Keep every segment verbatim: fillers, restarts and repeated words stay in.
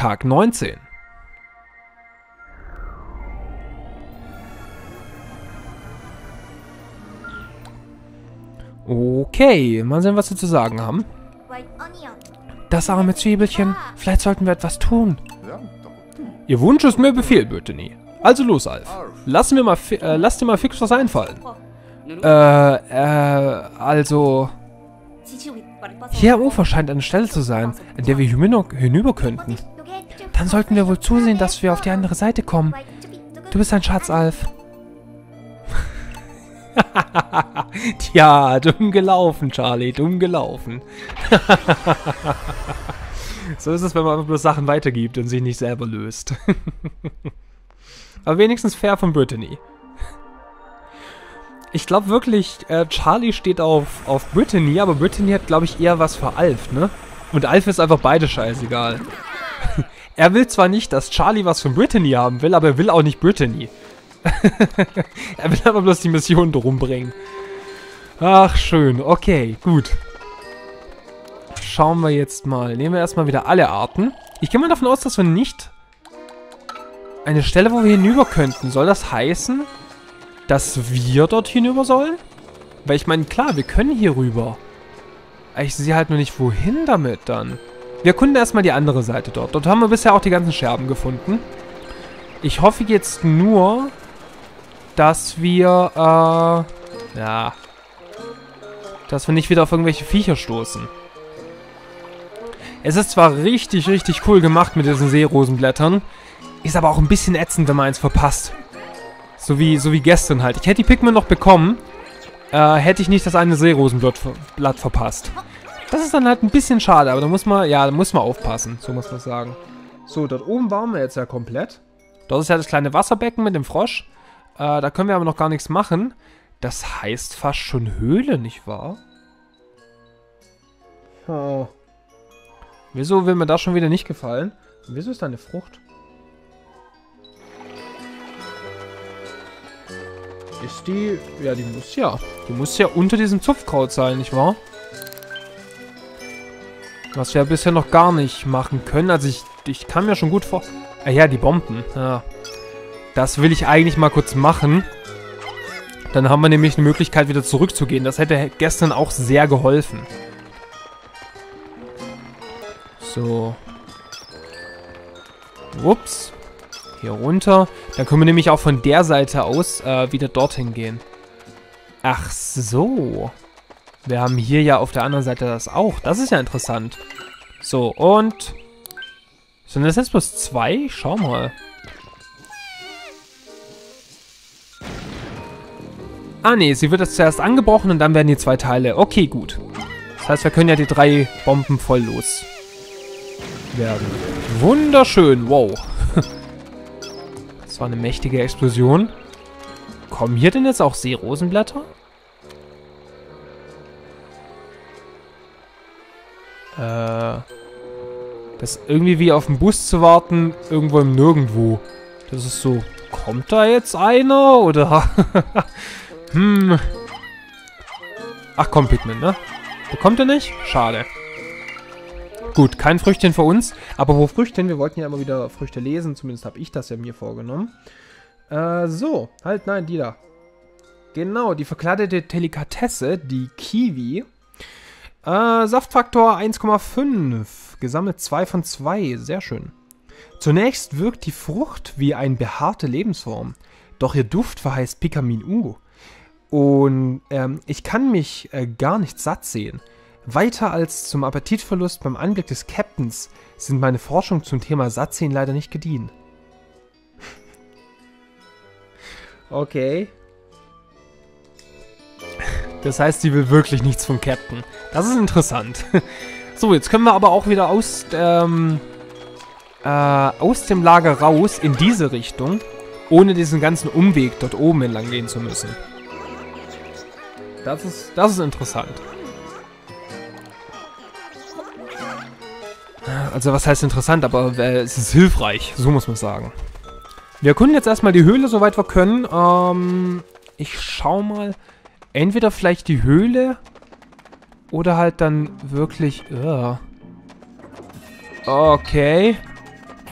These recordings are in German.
Tag neunzehn. Okay, mal sehen, was sie zu sagen haben. Das arme Zwiebelchen. Vielleicht sollten wir etwas tun. Ihr Wunsch ist mir Befehl, Brittany. Also los, Alf. Lassen wir mal, äh, lass dir mal fix was einfallen. Äh, äh, also... Hier am Ufer scheint eine Stelle zu sein, an der wir hinüber könnten. Dann sollten wir wohl zusehen, dass wir auf die andere Seite kommen. Du bist ein Schatz, Alf. Tja, dumm gelaufen, Charlie, dumm gelaufen. So ist es, wenn man bloß Sachen weitergibt und sich nicht selber löst. Aber wenigstens fair von Brittany. Ich glaube wirklich, äh, Charlie steht auf, auf Brittany, aber Brittany hat, glaube ich, eher was für Alf, ne? Und Alf ist einfach beide scheißegal. Er will zwar nicht, dass Charlie was von Brittany haben will, aber er will auch nicht Brittany. Er will aber bloß die Mission drum bringen. Ach, schön. Okay, gut. Schauen wir jetzt mal. Nehmen wir erstmal wieder alle Arten. Ich gehe mal davon aus, dass wir nicht... Eine Stelle, wo wir hinüber könnten. Soll das heißen, dass wir dort hinüber sollen? Weil ich meine, klar, wir können hier rüber. Ich sehe halt nur nicht, wohin damit dann. Wir erkunden erstmal die andere Seite dort. Dort haben wir bisher auch die ganzen Scherben gefunden. Ich hoffe jetzt nur, dass wir, äh, ja, dass wir nicht wieder auf irgendwelche Viecher stoßen. Es ist zwar richtig, richtig cool gemacht mit diesen Seerosenblättern, ist aber auch ein bisschen ätzend, wenn man eins verpasst. So wie, so wie gestern halt. Ich hätte die Pikmin noch bekommen, äh, hätte ich nicht das eine Seerosenblatt Blatt verpasst. Das ist dann halt ein bisschen schade, aber da muss man, ja, da muss man aufpassen, so muss man sagen. So, dort oben waren wir jetzt ja komplett. Dort ist ja das kleine Wasserbecken mit dem Frosch. Äh, da können wir aber noch gar nichts machen. Das heißt fast schon Höhle, nicht wahr? Oh. Wieso will mir das schon wieder nicht gefallen? Und wieso ist da eine Frucht? Ist die... Ja, die muss ja... Die muss ja unter diesem Zupfkraut sein, nicht wahr? Was wir ja bisher noch gar nicht machen können. Also ich, ich kann mir schon gut vor... Ah ja, die Bomben. Ja. Das will ich eigentlich mal kurz machen. Dann haben wir nämlich eine Möglichkeit, wieder zurückzugehen. Das hätte gestern auch sehr geholfen. So. Ups. Hier runter. Dann können wir nämlich auch von der Seite aus äh, wieder dorthin gehen. Ach so. Wir haben hier ja auf der anderen Seite das auch. Das ist ja interessant. So, und... Sind das jetzt bloß zwei? Schau mal. Ah, nee, sie wird jetzt zuerst angebrochen und dann werden die zwei Teile. Okay, gut. Das heißt, wir können ja die drei Bomben voll los werden. Wunderschön. Wow. Das war eine mächtige Explosion. Kommen hier denn jetzt auch Seerosenblätter? Äh... Das ist irgendwie wie auf den Bus zu warten, irgendwo im Nirgendwo. Das ist so, kommt da jetzt einer, oder? hm. Ach komm, Pikmin, ne? Bekommt er nicht? Schade. Gut, kein Früchtchen für uns. Aber wo Früchtchen? Wir wollten ja immer wieder Früchte lesen. Zumindest habe ich das ja mir vorgenommen. Äh, so. Halt, nein, die da. Genau, die verkleidete Delikatesse, die Kiwi. Äh, Saftfaktor eins Komma fünf. Gesammelt zwei von zwei. Sehr schön. Zunächst wirkt die Frucht wie eine behaarte Lebensform. Doch ihr Duft verheißt Pikamin U. Und ähm, ich kann mich äh, gar nicht satt sehen. Weiter als zum Appetitverlust beim Anblick des Captains sind meine Forschungen zum Thema Sattsehen leider nicht gediehen. Okay. Das heißt, sie will wirklich nichts vom Captain. Das ist interessant. So, jetzt können wir aber auch wieder aus, ähm, äh, aus dem Lager raus in diese Richtung, ohne diesen ganzen Umweg dort oben entlang gehen zu müssen. Das ist, das ist interessant. Also was heißt interessant, aber äh, es ist hilfreich, so muss man sagen. Wir erkunden jetzt erstmal die Höhle, soweit wir können. Ähm, ich schau mal, entweder vielleicht die Höhle oder halt dann wirklich... Uh. Okay.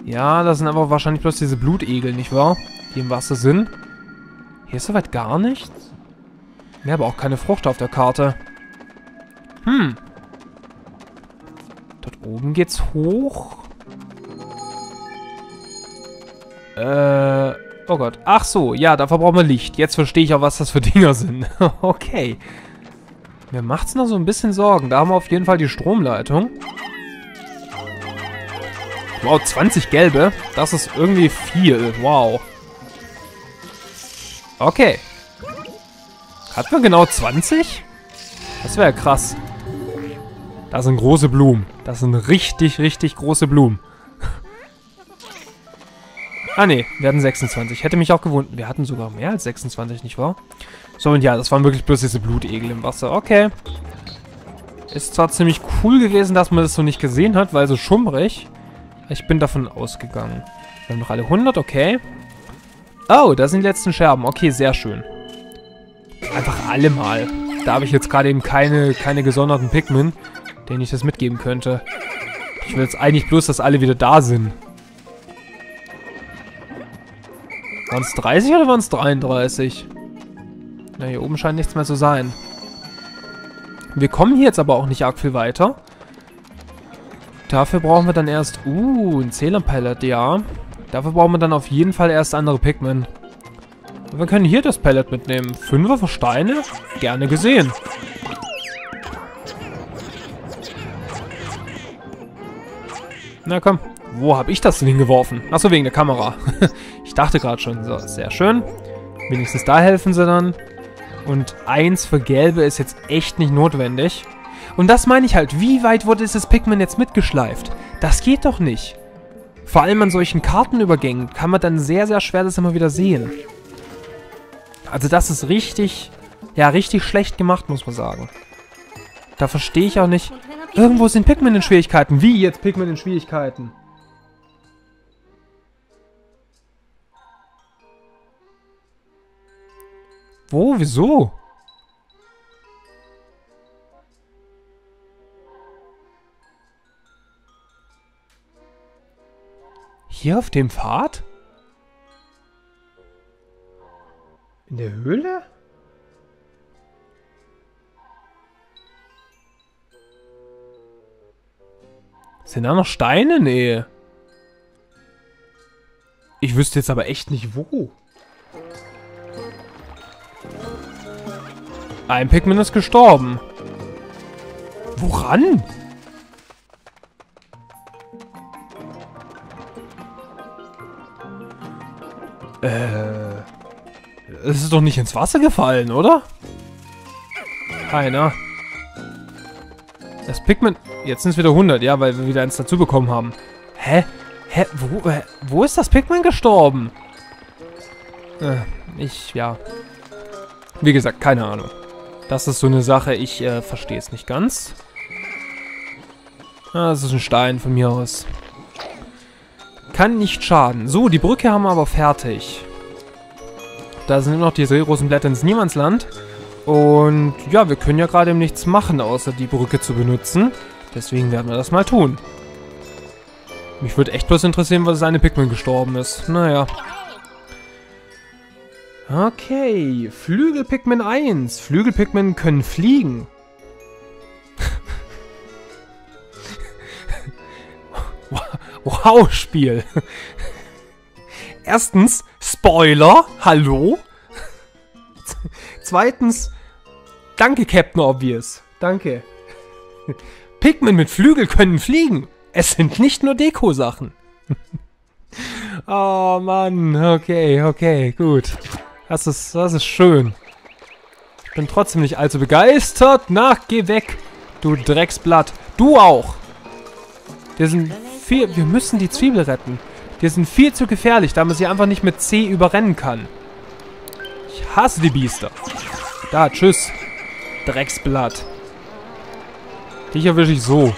Ja, das sind aber wahrscheinlich bloß diese Blutegel, nicht wahr? Die im Wasser sind. Hier ist soweit gar nichts. Wir haben auch keine Frucht auf der Karte. Hm. Dort oben geht's hoch. Äh, oh Gott. Ach so, ja, dafür brauchen wir Licht. Jetzt verstehe ich auch, was das für Dinger sind. Okay. Mir macht's noch so ein bisschen Sorgen. Da haben wir auf jeden Fall die Stromleitung. Wow, zwanzig gelbe. Das ist irgendwie viel. Wow. Okay. Hatten wir genau zwanzig? Das wäre ja krass. Das sind große Blumen. Das sind richtig, richtig große Blumen. Ah ne, wir hatten sechsundzwanzig. Hätte mich auch gewundert. Wir hatten sogar mehr als sechsundzwanzig, nicht wahr? So, und ja, das waren wirklich bloß diese Blutegel im Wasser. Okay. Ist zwar ziemlich cool gewesen, dass man das so nicht gesehen hat, weil so schummrig. Ich bin davon ausgegangen. Wir haben noch alle hundert, okay. Oh, da sind die letzten Scherben. Okay, sehr schön. Einfach alle mal. Da habe ich jetzt gerade eben keine, keine gesonderten Pikmin, denen ich das mitgeben könnte. Ich will jetzt eigentlich bloß, dass alle wieder da sind. Waren es dreißig oder waren es dreiunddreißig? Na, hier oben scheint nichts mehr zu sein. Wir kommen hier jetzt aber auch nicht arg viel weiter. Dafür brauchen wir dann erst... Uh, ein Zählerpellet, ja. Dafür brauchen wir dann auf jeden Fall erst andere Pikmin. Wir können hier das Pellet mitnehmen. Fünfer für Steine? Gerne gesehen. Na komm. Wo habe ich das denn hingeworfen? Achso, wegen der Kamera. Ich dachte gerade schon. So, sehr schön. Wenigstens da helfen sie dann. Und eins für Gelbe ist jetzt echt nicht notwendig. Und das meine ich halt. Wie weit wurde dieses Pikmin jetzt mitgeschleift? Das geht doch nicht. Vor allem an solchen Kartenübergängen kann man dann sehr, sehr schwer das immer wieder sehen. Also das ist richtig, ja, richtig schlecht gemacht, muss man sagen. Da verstehe ich auch nicht. Irgendwo sind Pikmin in Schwierigkeiten. Wie jetzt Pikmin in Schwierigkeiten? Wo? Wieso? Hier auf dem Pfad? In der Höhle? Sind da noch Steine? Nee. Ich wüsste jetzt aber echt nicht wo. Ein Pikmin ist gestorben. Woran? Äh... Es ist doch nicht ins Wasser gefallen, oder? Keiner. Das Pikmin... Jetzt sind es wieder hundert, ja, weil wir wieder eins dazu bekommen haben. Hä? Hä? Wo, äh, wo ist das Pikmin gestorben? Äh, ich, ja. Wie gesagt, keine Ahnung. Das ist so eine Sache, ich äh, verstehe es nicht ganz. Ah, das ist ein Stein von mir aus. Kann nicht schaden. So, die Brücke haben wir aber fertig. Da sind nur noch diese großen Blätter ins Niemandsland. Und ja, wir können ja gerade nichts machen, außer die Brücke zu benutzen. Deswegen werden wir das mal tun. Mich würde echt bloß interessieren, was eine Pikmin gestorben ist. Naja. Okay, Flügel-Pikmin eins. Flügel-Pikmin können fliegen. Wow, Spiel. Erstens, Spoiler, hallo. Zweitens, danke, Captain Obvious. Danke. Pikmin mit Flügel können fliegen. Es sind nicht nur Deko-Sachen. Oh Mann, okay, okay, gut. Das ist, das ist schön. Ich bin trotzdem nicht allzu begeistert. Na, geh weg, du Drecksblatt. Du auch. Wir sind viel, wir müssen die Zwiebel retten. Die sind viel zu gefährlich, da man sie einfach nicht mit C überrennen kann. Ich hasse die Biester. Da, tschüss. Drecksblatt. Dich erwische ich so.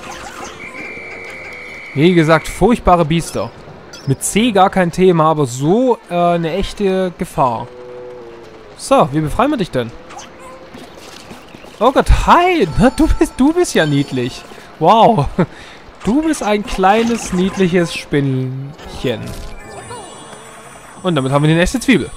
Wie gesagt, furchtbare Biester. Mit C gar kein Thema, aber so äh, eine echte Gefahr. So, wie befreien wir dich denn? Oh Gott, hi! Du bist, du bist ja niedlich. Wow. Du bist ein kleines, niedliches Spinnchen. Und damit haben wir die nächste Zwiebel.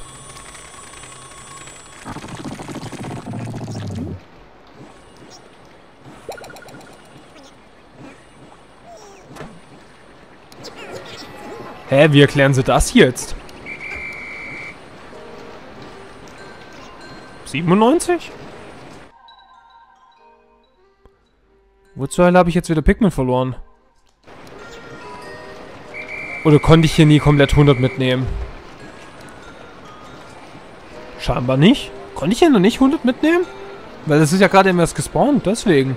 Hä, wie erklären sie das jetzt? siebenundneunzig? Wo zur Hölle habe ich jetzt wieder Pikmin verloren? Oder konnte ich hier nie komplett hundert mitnehmen? Scheinbar nicht. Konnte ich hier noch nicht hundert mitnehmen? Weil das ist ja gerade erst gespawnt, deswegen.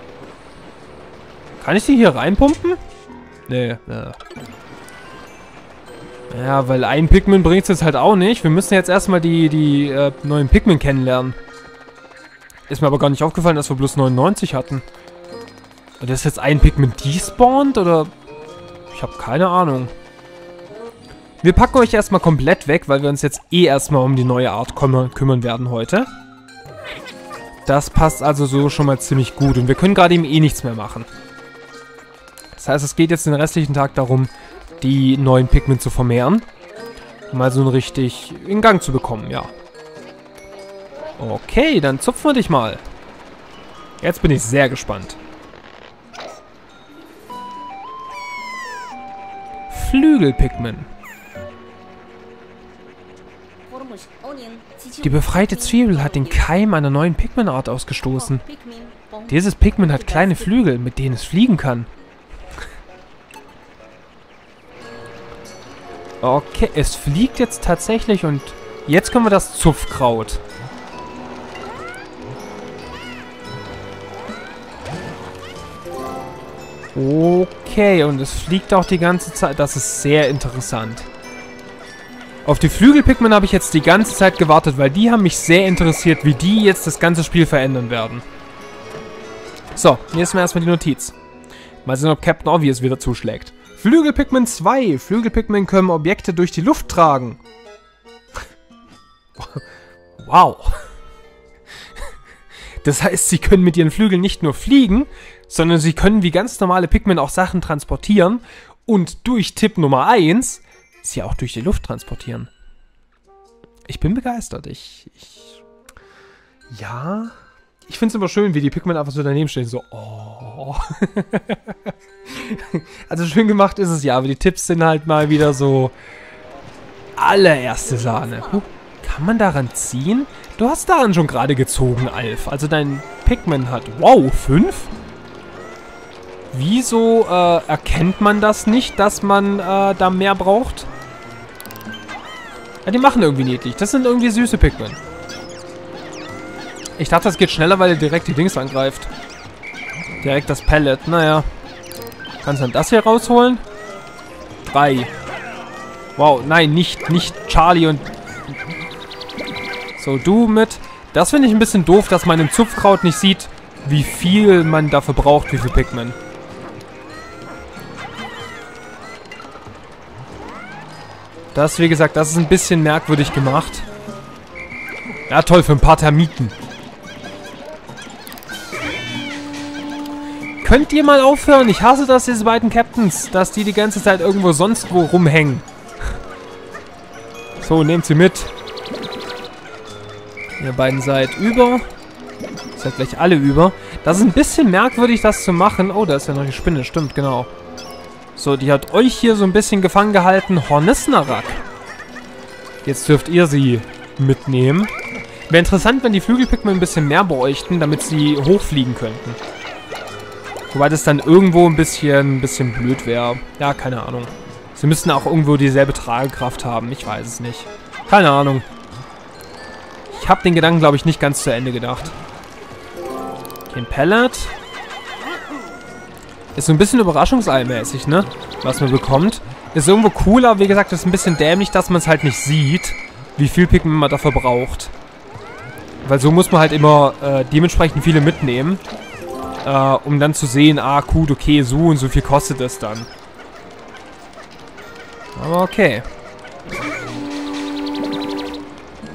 Kann ich die hier reinpumpen? Nee, ja. Ja, weil ein Pikmin bringt es jetzt halt auch nicht. Wir müssen jetzt erstmal die, die äh, neuen Pikmin kennenlernen. Ist mir aber gar nicht aufgefallen, dass wir bloß neunundneunzig hatten. Und ist jetzt ein Pikmin despawned, oder? Ich habe keine Ahnung. Wir packen euch erstmal komplett weg, weil wir uns jetzt eh erstmal um die neue Art kümmern, kümmern werden heute. Das passt also so schon mal ziemlich gut. Und wir können gerade eben eh nichts mehr machen. Das heißt, es geht jetzt den restlichen Tag darum, die neuen Pikmin zu vermehren. Um mal so einen richtig in Gang zu bekommen, ja. Okay, dann zupfen wir dich mal. Jetzt bin ich sehr gespannt. Flügel-Pikmin. Die befreite Zwiebel hat den Keim einer neuen Pikmin-Art ausgestoßen. Dieses Pikmin hat kleine Flügel, mit denen es fliegen kann. Okay, es fliegt jetzt tatsächlich und jetzt können wir das Zupfkraut. Okay, und es fliegt auch die ganze Zeit. Das ist sehr interessant. Auf die Flügel-Pikmin habe ich jetzt die ganze Zeit gewartet, weil die haben mich sehr interessiert, wie die jetzt das ganze Spiel verändern werden. So, hier ist mir erstmal die Notiz. Mal sehen, ob Captain Obvious wieder zuschlägt. Flügel-Pikmin zwei. Flügel-Pikmin können Objekte durch die Luft tragen. Wow. Das heißt, sie können mit ihren Flügeln nicht nur fliegen, sondern sie können wie ganz normale Pikmin auch Sachen transportieren und durch Tipp Nummer eins sie auch durch die Luft transportieren. Ich bin begeistert. Ich, ich ja, ich finde es immer schön, wie die Pikmin einfach so daneben stehen, so, oh. Also schön gemacht ist es ja, aber die Tipps sind halt mal wieder so allererste Sahne. Huh, kann man daran ziehen? Du hast daran schon gerade gezogen, Alf. Also dein Pikmin hat, wow, fünf? Wieso äh, erkennt man das nicht, dass man äh, da mehr braucht? Ja, die machen irgendwie niedlich. Das sind irgendwie süße Pikmin. Ich dachte, das geht schneller, weil er direkt die Dings angreift. Direkt das Pellet. Naja. Kannst du dann das hier rausholen? Drei. Wow, nein, nicht, nicht Charlie und... So, du mit. Das finde ich ein bisschen doof, dass man im Zupfkraut nicht sieht, wie viel man dafür braucht, wie viel Pikmin. Das, wie gesagt, das ist ein bisschen merkwürdig gemacht. Ja, toll, für ein paar Termiten. Könnt ihr mal aufhören? Ich hasse das, diese beiden Captains, dass die die ganze Zeit irgendwo sonst wo rumhängen. So, nehmt sie mit. Ihr beiden seid über. Seid gleich alle über. Das ist ein bisschen merkwürdig, das zu machen. Oh, da ist ja noch die Spinne. Stimmt, genau. So, die hat euch hier so ein bisschen gefangen gehalten. Hornisnarak. Jetzt dürft ihr sie mitnehmen. Wäre interessant, wenn die Flügelpikmin ein bisschen mehr bräuchten, damit sie hochfliegen könnten. Wobei das dann irgendwo ein bisschen, ein bisschen blöd wäre. Ja, keine Ahnung. Sie müssten auch irgendwo dieselbe Tragekraft haben. Ich weiß es nicht. Keine Ahnung. Ich habe den Gedanken, glaube ich, nicht ganz zu Ende gedacht. Okay, ein Pellet. Ist so ein bisschen überraschungseimäßig, ne? Was man bekommt. Ist irgendwo cool, aber wie gesagt, ist ein bisschen dämlich, dass man es halt nicht sieht, wie viel Pikmin man dafür braucht. Weil so muss man halt immer äh, dementsprechend viele mitnehmen. Äh, um dann zu sehen, ah, gut, okay, so und so viel kostet es dann. Aber okay.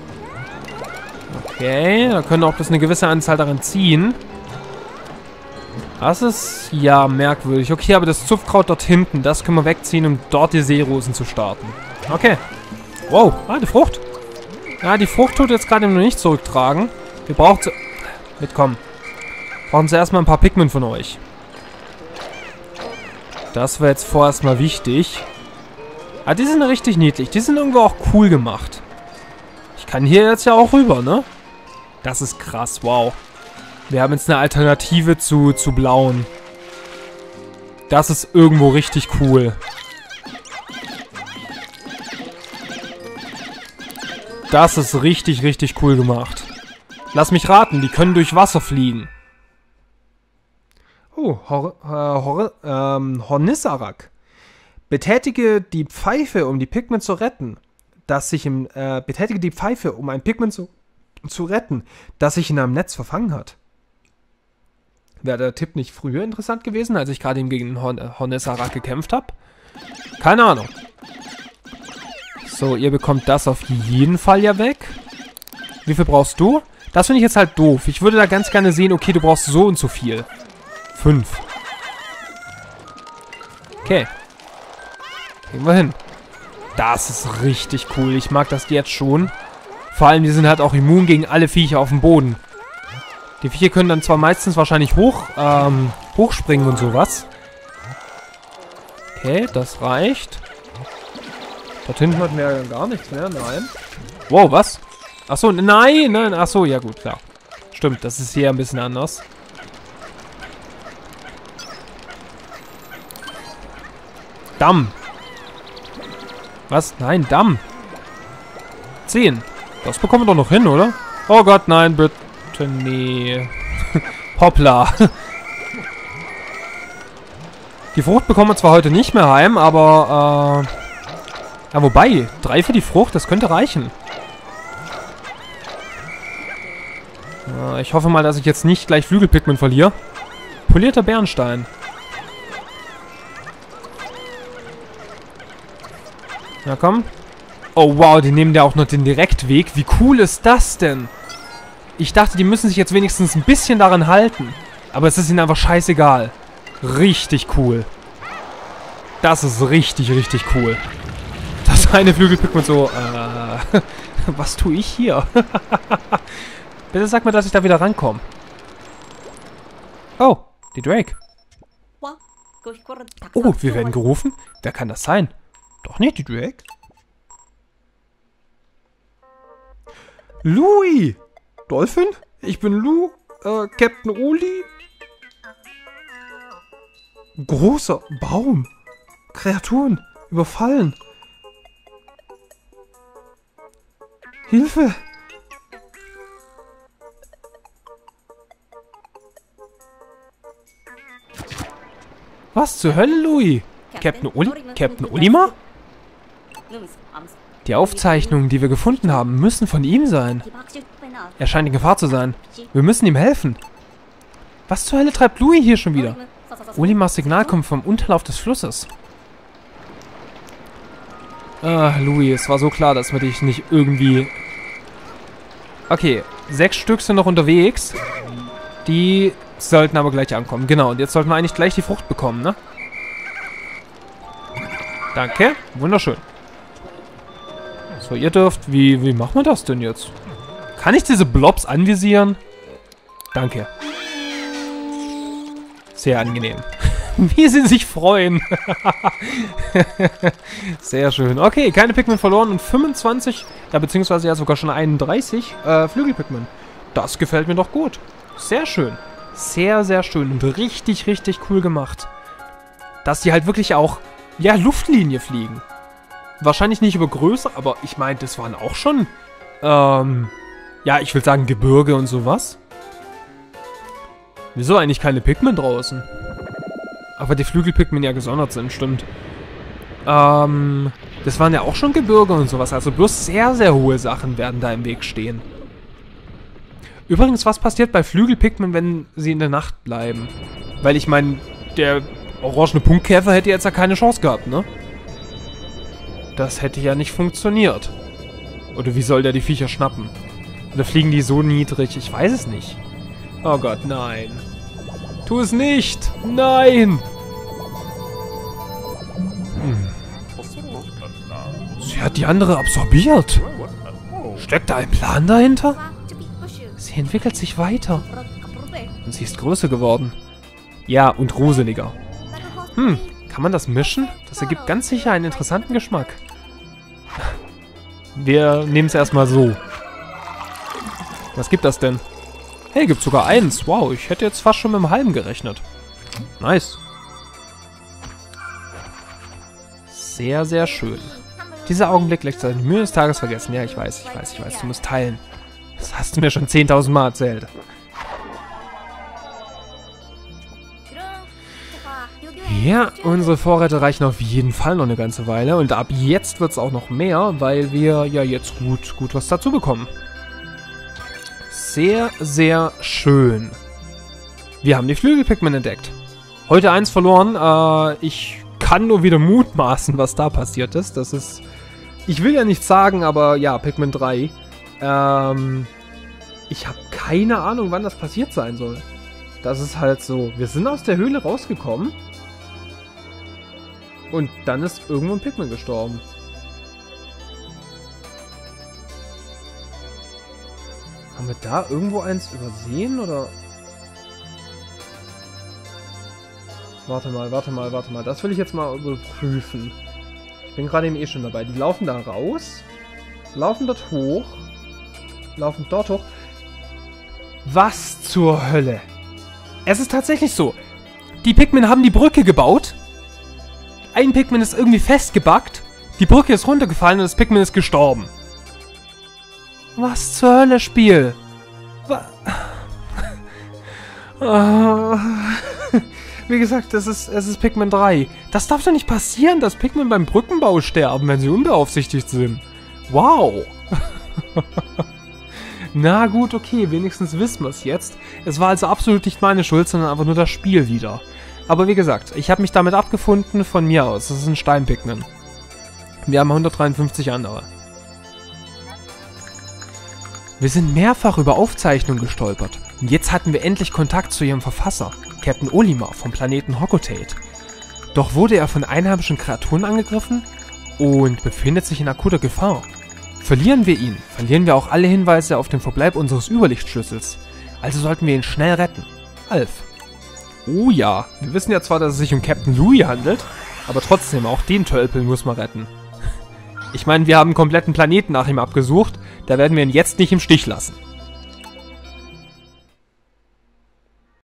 Okay, da können auch bloß eine gewisse Anzahl daran ziehen. Das ist, ja, merkwürdig. Okay, aber das Zupfkraut dort hinten, das können wir wegziehen, um dort die Seerosen zu starten. Okay. Wow, ah, die Frucht. Ja, die Frucht tut jetzt gerade noch nicht zurücktragen. Wir brauchen zu... Mitkommen. Brauchen Sie erstmal ein paar Pikmin von euch. Das wäre jetzt vorerst mal wichtig. Ah, die sind richtig niedlich. Die sind irgendwo auch cool gemacht. Ich kann hier jetzt ja auch rüber, ne? Das ist krass, wow. Wir haben jetzt eine Alternative zu, zu blauen. Das ist irgendwo richtig cool. Das ist richtig, richtig cool gemacht. Lass mich raten, die können durch Wasser fliegen. Oh, Hor äh, Hor ähm, Hornissarak. Betätige die Pfeife, um die Pikmin zu retten. Das sich im, äh, betätige die Pfeife, um ein Pikmin zu, zu retten, das sich in einem Netz verfangen hat. Wäre der Tipp nicht früher interessant gewesen, als ich gerade eben gegen Hor äh, Hornissarak gekämpft habe? Keine Ahnung. So, ihr bekommt das auf jeden Fall ja weg. Wie viel brauchst du? Das finde ich jetzt halt doof. Ich würde da ganz gerne sehen, okay, du brauchst so und so viel. Fünf. Okay. Gehen wir hin. Das ist richtig cool. Ich mag das jetzt schon. Vor allem, die sind halt auch immun gegen alle Viecher auf dem Boden. Die Viecher können dann zwar meistens wahrscheinlich hoch, ähm, hochspringen und sowas. Okay, das reicht. Dort hinten hatten wir ja gar nichts mehr. Nein. Wow, was? Achso, nein, nein. Achso, ja gut, klar. Stimmt, das ist hier ein bisschen anders. Damm. Was? Nein, Damm. zehn. Das bekommen wir doch noch hin, oder? Oh Gott, nein, bitte. Nee. Hoppla. Die Frucht bekommen wir zwar heute nicht mehr heim, aber, äh... ja, wobei, drei für die Frucht, das könnte reichen. Äh, ich hoffe mal, dass ich jetzt nicht gleich Flügelpigment verliere. Polierter Bernstein. Na komm. Oh wow, die nehmen ja auch noch den Direktweg. Wie cool ist das denn? Ich dachte, die müssen sich jetzt wenigstens ein bisschen daran halten. Aber es ist ihnen einfach scheißegal. Richtig cool. Das ist richtig, richtig cool. Das eine Flügelpigment so, äh... was tue ich hier? Bitte sag mir, dass ich da wieder rankomme. Oh, die Drake. Oh, wir werden gerufen? Wer kann das sein? Doch nicht die Drake. Louis! Dolphin? Ich bin Lou, äh, Captain Uli. Großer Baum. Kreaturen. Überfallen. Hilfe! Was zur Hölle, Louis? Captain Uli? Captain Olimar? Die Aufzeichnungen, die wir gefunden haben, müssen von ihm sein. Er scheint in Gefahr zu sein. Wir müssen ihm helfen. Was zur Hölle treibt Louis hier schon wieder? Olimars Signal kommt vom Unterlauf des Flusses. Ah, Louis, es war so klar, dass wir dich nicht irgendwie... Okay, sechs Stück sind noch unterwegs. Die sollten aber gleich ankommen. Genau, und jetzt sollten wir eigentlich gleich die Frucht bekommen, ne? Danke, wunderschön. So, ihr dürft... Wie, wie machen wir das denn jetzt? Kann ich diese Blobs anvisieren? Danke. Sehr angenehm. Wie sie sich freuen. Sehr schön. Okay, keine Pikmin verloren und fünfundzwanzig, ja beziehungsweise ja sogar schon einunddreißig äh, Flügelpikmin. Das gefällt mir doch gut. Sehr schön. Sehr, sehr schön und richtig, richtig cool gemacht. Dass die halt wirklich auch, ja, Luftlinie fliegen. Wahrscheinlich nicht über Größe, aber ich meine, das waren auch schon, ähm, ja, ich will sagen Gebirge und sowas. Wieso eigentlich keine Pikmin draußen? Aber die Flügelpikmin ja gesondert sind, stimmt. Ähm, das waren ja auch schon Gebirge und sowas. Also bloß sehr, sehr hohe Sachen werden da im Weg stehen. Übrigens, was passiert bei Flügelpikmin, wenn sie in der Nacht bleiben? Weil ich meine, der orangene Punktkäfer hätte jetzt ja keine Chance gehabt, ne? Das hätte ja nicht funktioniert. Oder wie soll der die Viecher schnappen? Oder fliegen die so niedrig? Ich weiß es nicht. Oh Gott, nein. Tu es nicht! Nein! Hm. Sie hat die andere absorbiert. Steckt da ein Plan dahinter? Sie entwickelt sich weiter. Und sie ist größer geworden. Ja, und gruseliger. Hm, kann man das mischen? Das ergibt ganz sicher einen interessanten Geschmack. Wir nehmen es erstmal so. Was gibt das denn? Hey, gibt sogar eins. Wow, ich hätte jetzt fast schon mit dem halben gerechnet. Nice. Sehr, sehr schön. Dieser Augenblick lässt seine Mühe des Tages vergessen. Ja, ich weiß, ich weiß, ich weiß. Du musst teilen. Das hast du mir schon zehntausend Mal erzählt. Ja, unsere Vorräte reichen auf jeden Fall noch eine ganze Weile. Und ab jetzt wird es auch noch mehr, weil wir ja jetzt gut, gut was dazu bekommen. Sehr, sehr schön. Wir haben die Flügel-Pikmin entdeckt. Heute eins verloren. Äh, ich kann nur wieder mutmaßen, was da passiert ist. Das ist... Ich will ja nichts sagen, aber ja, Pikmin drei. Ähm, ich habe keine Ahnung, wann das passiert sein soll. Das ist halt so. Wir sind aus der Höhle rausgekommen. Und dann ist irgendwo ein Pikmin gestorben. Haben wir da irgendwo eins übersehen, oder? Warte mal, warte mal, warte mal. Das will ich jetzt mal überprüfen. Ich bin gerade eben eh schon dabei. Die laufen da raus. Laufen dort hoch. Laufen dort hoch. Was zur Hölle? Es ist tatsächlich so. Die Pikmin haben die Brücke gebaut. Ein Pikmin ist irgendwie festgebackt. Die Brücke ist runtergefallen und das Pikmin ist gestorben. Was zur Hölle, Spiel? Was? Oh. Wie gesagt, das ist, es ist Pikmin drei. Das darf doch nicht passieren, dass Pikmin beim Brückenbau sterben, wenn sie unbeaufsichtigt sind. Wow. Na gut, okay, wenigstens wissen wir es jetzt. Es war also absolut nicht meine Schuld, sondern einfach nur das Spiel wieder. Aber wie gesagt, ich habe mich damit abgefunden, von mir aus. Das ist ein Stein-Pikmin. Wir haben hundertdreiundfünfzig andere. Wir sind mehrfach über Aufzeichnungen gestolpert. Und jetzt hatten wir endlich Kontakt zu ihrem Verfasser, Captain Olimar vom Planeten Hocotate. Doch wurde er von einheimischen Kreaturen angegriffen und befindet sich in akuter Gefahr. Verlieren wir ihn, verlieren wir auch alle Hinweise auf den Verbleib unseres Überlichtschlüssels. Also sollten wir ihn schnell retten. Alf. Oh ja, wir wissen ja zwar, dass es sich um Captain Louis handelt, aber trotzdem, auch den Tölpel muss man retten. Ich meine, wir haben einen kompletten Planeten nach ihm abgesucht, da werden wir ihn jetzt nicht im Stich lassen.